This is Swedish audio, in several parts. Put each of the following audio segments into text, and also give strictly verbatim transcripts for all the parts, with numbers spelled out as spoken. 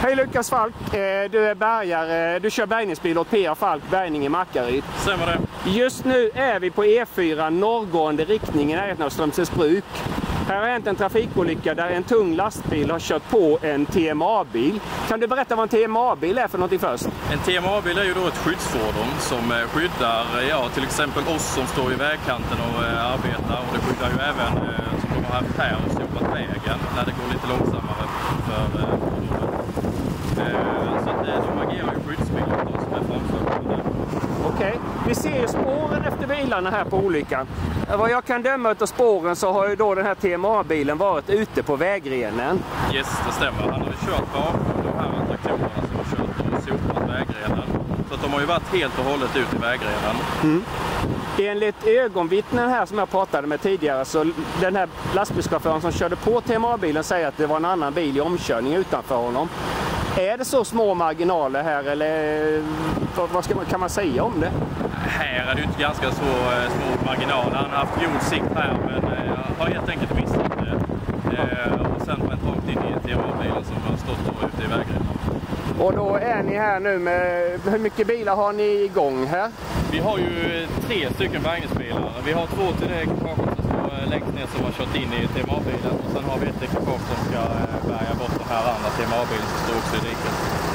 Hej Lukas Falk, du är bärgare, du kör bärgningsbil åt P A Falk Bärgning i Markaryd. Stämmer det. Just nu är vi på E fyra norrgående riktning i närheten av Strömsnäsbruk. Här har hänt en trafikolycka där en tung lastbil har kört på en T M A-bil. Kan du berätta vad en T M A-bil är för någonting först? En T M A-bil är ju då ett skyddsfordon som skyddar ja, till exempel oss som står i vägkanten och äh, arbetar. Och det skyddar ju även, äh, som de har haft här, och sopat vägen när det går lite långsammare för äh, äh, så att äh, de agerar ju skyddsbilar då, som är framförande. Okej, okay. Vi ser ju spåren efter bilarna här på olyckan. Vad jag kan döma av spåren så har ju då den här T M A-bilen varit ute på vägrenen. Yes, det stämmer. Han har ju kört bakom de här traktorerna som har kört och sopat vägrenen. Så att de har ju varit helt och hållet ut i vägrenen. Mm. Enligt ögonvittnen här som jag pratade med tidigare, så den här lastbilschauffören som körde på T M A-bilen säger att det var en annan bil i omkörning utanför honom. Är det så små marginaler här, eller vad ska man, kan man säga om det? Här är det ju inte ganska så små marginaler. Han har haft god sikt här, men eh, har helt enkelt missat det. Eh, och sen went rakt in i T M A-bilen som har stått då ute i vägen. Och då är ni här nu med, hur mycket bilar har ni igång här? Vi har ju tre stycken bärgningsbilar. Vi har två till det ekipaget som står längst ner som har kört in i T M A-bilen. Och sen har vi ett ekipage som ska bärga bort den här andra T M A-bilen som står också i diket.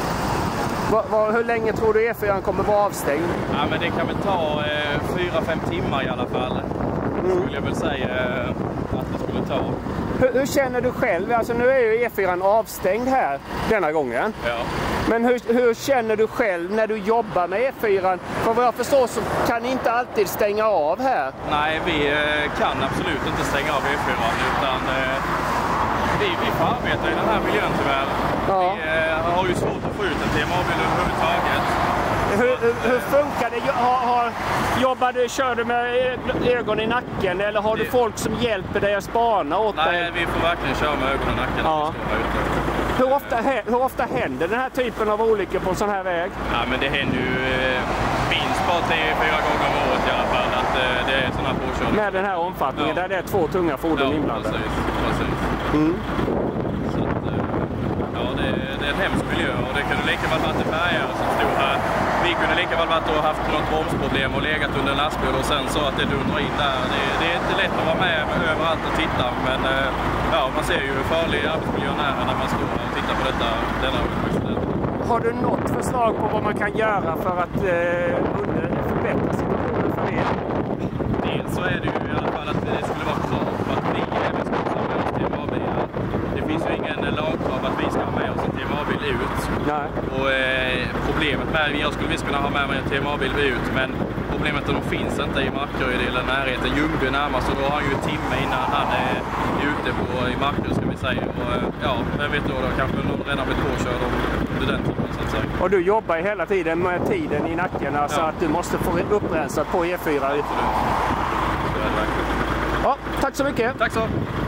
Va, va, hur länge tror du E fyra kommer vara avstängd? Ja, men det kan väl ta eh, fyra fem timmar i alla fall. Mm. Skulle jag väl säga eh, att det skulle ta. Hur, hur känner du själv? Alltså nu är ju E fyra avstängd här denna gången. Ja. Men hur, hur känner du själv när du jobbar med E fyra? För vad jag förstår så kan ni inte alltid stänga av här. Nej, vi eh, kan absolut inte stänga av E fyra, utan eh, vi, vi får arbeta i den här miljön tyvärr. Ja. Vi eh, har ju svårt att få ut en T M A-bil överhuvudtaget. Hur, hur, hur funkar det? Har, har, jobbar du, kör du med ögon i nacken, eller har det... du folk som hjälper dig att spana åt Nej, dig? Nej, vi får verkligen köra med ögon i nacken. Ja. Hur ofta, hur ofta händer den här typen av olyckor på en sån här väg? Ja, men det händer ju eh, minst bara tre, fyra gånger om året i alla fall att eh, det är sådana här påkörningar. Med den här omfattningen, ja. Där det är två tunga fordon ja, inblandade. Precis, precis. Mm. Så att, eh, ja, det, det är en hemsk miljö, och det kunde lika väl varit en bärgare som stod här. Vi kunde lika väl varit och haft något bromsproblem och legat under en lastbil och sen så att det dundrar in där. Det, det är inte lätt att vara med överallt och titta, men eh, ja, man ser ju hur farlig arbetsmiljön är när man står och tittar på detta, denna uppskjutning. Har du något förslag på vad man kan göra för att eh, förbättra situationen för er? Dels så är det ju i alla fall att det skulle vara krav på att vi även ska ha med oss T M A-bilar. Det finns ju ingen lagkrav att vi ska ha med oss en T M A-bil ut. Nej. Och eh, problemet med, jag skulle visst kunna ha med mig en T M A-bil ut, men problemet är att de finns inte i Markaryd eller närheten. Ljungby närmast, och då har han ju en timme innan han är ute på, i Markaryd ska vi säga. Och ja, vem vet då, då kanske någon redan blivit påkörd under den tiden så att säga. Och du jobbar hela tiden med tiden i nacken, alltså ja. Att du måste få upprensat på E fyra. Absolut. Det är det verkligen. Ja, tack så mycket. Tack så.